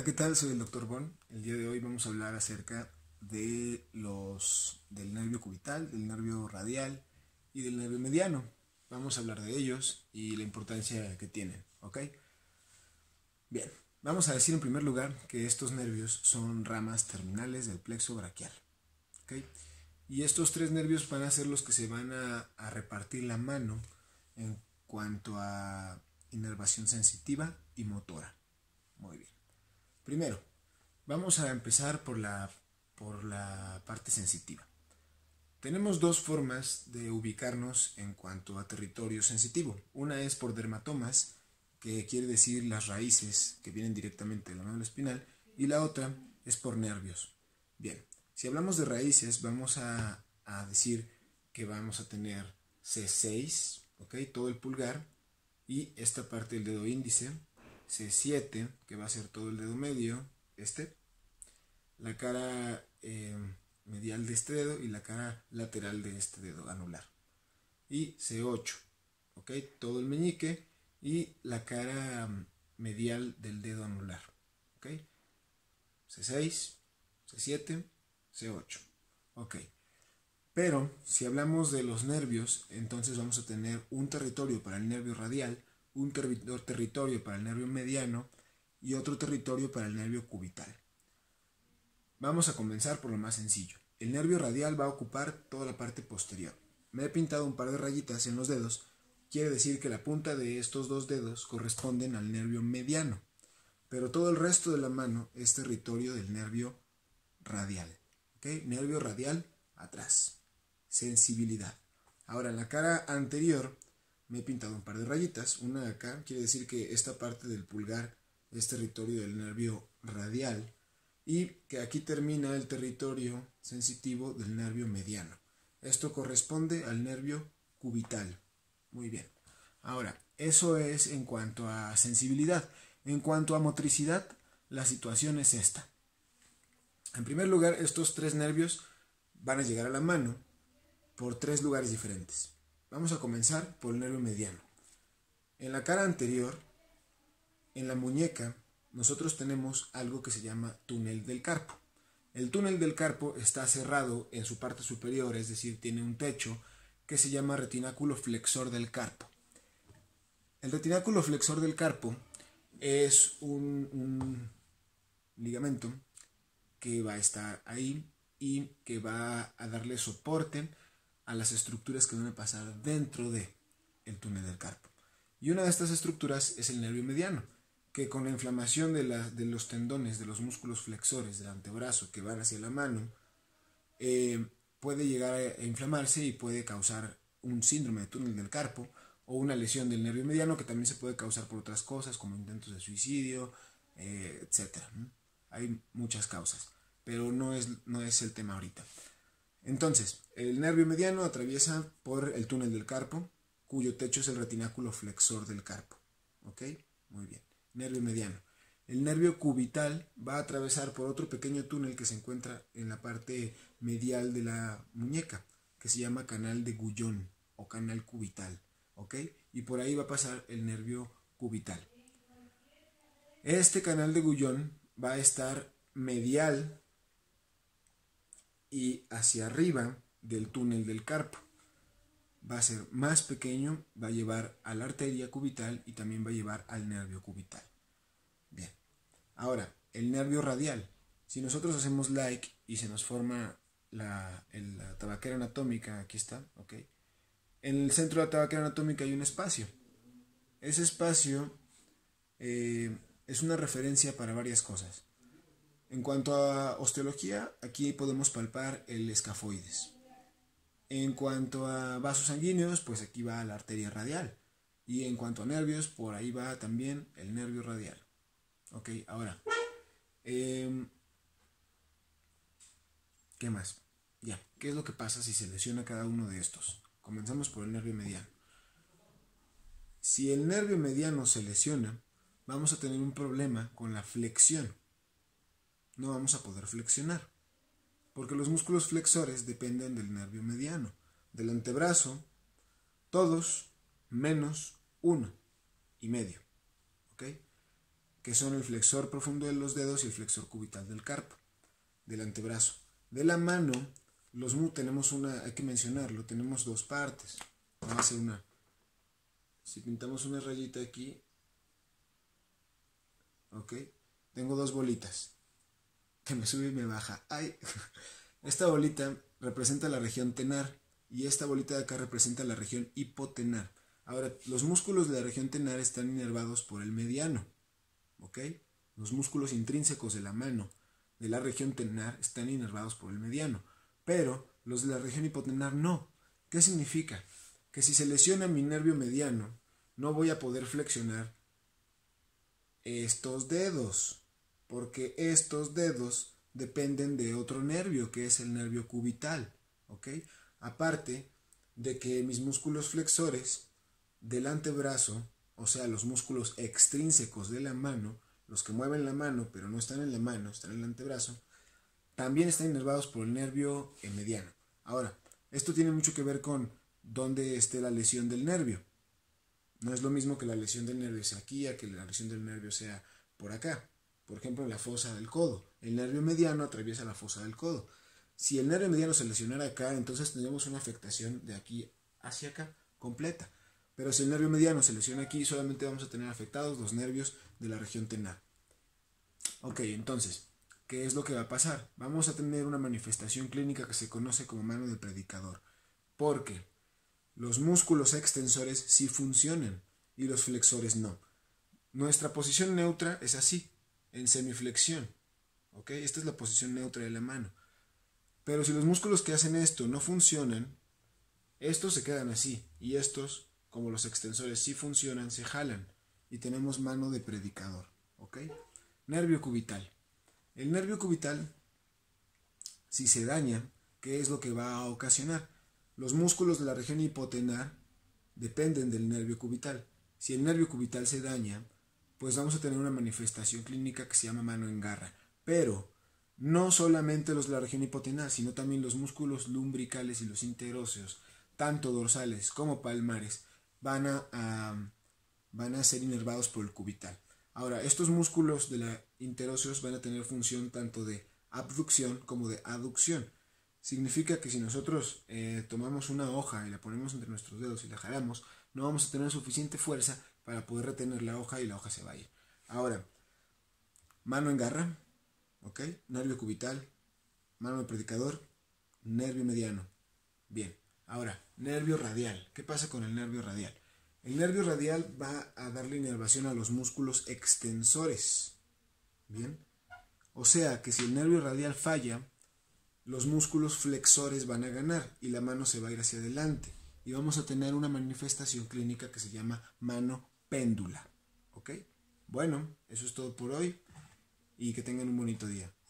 ¿qué tal? Soy el Dr. Bon. El día de hoy vamos a hablar acerca del nervio cubital, del nervio radial y del nervio mediano. Vamos a hablar de ellos y la importancia que tienen, ¿ok? Bien, vamos a decir en primer lugar que estos nervios son ramas terminales del plexo braquial, ¿ok? Y estos tres nervios van a ser los que se van a repartir la mano en cuanto a inervación sensitiva y motora. Muy bien. Primero, vamos a empezar por la parte sensitiva. Tenemos dos formas de ubicarnos en cuanto a territorio sensitivo. Una es por dermatomas, que quiere decir las raíces que vienen directamente de la médula espinal, y la otra es por nervios. Bien, si hablamos de raíces, vamos a decir que vamos a tener C6, ¿ok? Todo el pulgar, y esta parte del dedo índice, C7, que va a ser todo el dedo medio, la cara medial de este dedo y la cara lateral de este dedo anular. Y C8, ¿ok? Todo el meñique y la cara medial del dedo anular, ¿ok? C6, C7, C8, ¿ok? Pero si hablamos de los nervios, entonces vamos a tener un territorio para el nervio radial, un territorio para el nervio mediano y otro territorio para el nervio cubital. Vamos a comenzar por lo más sencillo. El nervio radial va a ocupar toda la parte posterior. Me he pintado un par de rayitas en los dedos. Quiere decir que la punta de estos dos dedos corresponden al nervio mediano, pero todo el resto de la mano es territorio del nervio radial. ¿Okay? Nervio radial atrás. Sensibilidad. Ahora en la cara anterior me he pintado un par de rayitas. Una acá quiere decir que esta parte del pulgar es territorio del nervio radial y que aquí termina el territorio sensitivo del nervio mediano. Esto corresponde al nervio cubital. Muy bien. Ahora, eso es en cuanto a sensibilidad. En cuanto a motricidad, la situación es esta. En primer lugar, estos tres nervios van a llegar a la mano por tres lugares diferentes. Vamos a comenzar por el nervio mediano. En la cara anterior, en la muñeca, nosotros tenemos algo que se llama túnel del carpo. El túnel del carpo está cerrado en su parte superior, es decir, tiene un techo que se llama retináculo flexor del carpo. El retináculo flexor del carpo es un ligamento que va a estar ahí y que va a darle soporte a las estructuras que van a pasar dentro del túnel del carpo. Y una de estas estructuras es el nervio mediano, que con la inflamación de los tendones, de los músculos flexores del antebrazo que van hacia la mano, puede llegar a inflamarse y puede causar un síndrome de túnel del carpo o una lesión del nervio mediano, que también se puede causar por otras cosas como intentos de suicidio, etc. Hay muchas causas, pero no es el tema ahorita. Entonces, el nervio mediano atraviesa por el túnel del carpo, cuyo techo es el retináculo flexor del carpo. ¿Ok? Muy bien. Nervio mediano. El nervio cubital va a atravesar por otro pequeño túnel que se encuentra en la parte medial de la muñeca, que se llama canal de Guyon o canal cubital. ¿Ok? Y por ahí va a pasar el nervio cubital. Este canal de Guyon va a estar medial y hacia arriba del túnel del carpo. Va a ser más pequeño, va a llevar a la arteria cubital y también va a llevar al nervio cubital. Bien. Ahora, el nervio radial. Si nosotros hacemos like y se nos forma la tabaquera anatómica, aquí está, ¿ok? En el centro de la tabaquera anatómica hay un espacio. Ese espacio es una referencia para varias cosas. En cuanto a osteología, aquí podemos palpar el escafoides. En cuanto a vasos sanguíneos, pues aquí va la arteria radial. Y en cuanto a nervios, por ahí va también el nervio radial. Ok, ahora, ¿qué más? Ya, ¿qué es lo que pasa si se lesiona cada uno de estos? Comenzamos por el nervio mediano. Si el nervio mediano se lesiona, vamos a tener un problema con la flexión. No vamos a poder flexionar, porque los músculos flexores dependen del nervio mediano. Del antebrazo, todos menos 1,5. ¿Ok? que son el flexor profundo de los dedos y el flexor cubital del carpo, del antebrazo. De la mano, tenemos hay que mencionarlo, tenemos dos partes. Vamos a hacer una. Si pintamos una rayita aquí, ok, tengo dos bolitas, que me sube y me baja. ¡Ay! Esta bolita representa la región tenar y esta bolita de acá representa la región hipotenar. Ahora, los músculos de la región tenar están inervados por el mediano, ¿ok? Los músculos intrínsecos de la mano de la región tenar están inervados por el mediano, pero los de la región hipotenar no. ¿Qué significa? Que si se lesiona mi nervio mediano, no voy a poder flexionar estos dedos, porque estos dedos dependen de otro nervio, que es el nervio cubital, ¿ok? Aparte de que mis músculos flexores del antebrazo, o sea, los músculos extrínsecos de la mano, los que mueven la mano, pero no están en la mano, están en el antebrazo, también están inervados por el nervio mediano. Ahora, esto tiene mucho que ver con dónde esté la lesión del nervio. No es lo mismo que la lesión del nervio sea aquí a que la lesión del nervio sea por acá. Por ejemplo, en la fosa del codo. El nervio mediano atraviesa la fosa del codo. Si el nervio mediano se lesionara acá, entonces tendríamos una afectación de aquí hacia acá completa. Pero si el nervio mediano se lesiona aquí, solamente vamos a tener afectados los nervios de la región tenar. Ok, entonces, ¿qué es lo que va a pasar? Vamos a tener una manifestación clínica que se conoce como mano de predicador. Porque los músculos extensores sí funcionan y los flexores no. Nuestra posición neutra es así, en semiflexión. ¿Ok? Esta es la posición neutra de la mano. Pero si los músculos que hacen esto no funcionan, estos se quedan así y estos, como los extensores sí funcionan, se jalan y tenemos mano de predicador. ¿Ok? Nervio cubital. El nervio cubital, si se daña, ¿qué es lo que va a ocasionar? Los músculos de la región hipotenar dependen del nervio cubital. Si el nervio cubital se daña, pues vamos a tener una manifestación clínica que se llama mano en garra. Pero no solamente los de la región hipotenar, sino también los músculos lumbricales y los interóseos, tanto dorsales como palmares, van a ser inervados por el cubital. Ahora, estos músculos de la interóseos van a tener función tanto de abducción como de aducción. Significa que si nosotros tomamos una hoja y la ponemos entre nuestros dedos y la jalamos, no vamos a tener suficiente fuerza para poder retener la hoja y la hoja se va a ir. Ahora, mano en garra, ¿ok? Nervio cubital, mano de predicador, nervio mediano. Bien, ahora, nervio radial. ¿Qué pasa con el nervio radial? El nervio radial va a darle inervación a los músculos extensores. Bien, o sea que si el nervio radial falla, los músculos flexores van a ganar y la mano se va a ir hacia adelante. Y vamos a tener una manifestación clínica que se llama mano péndula. ¿Ok? Bueno, eso es todo por hoy y que tengan un bonito día.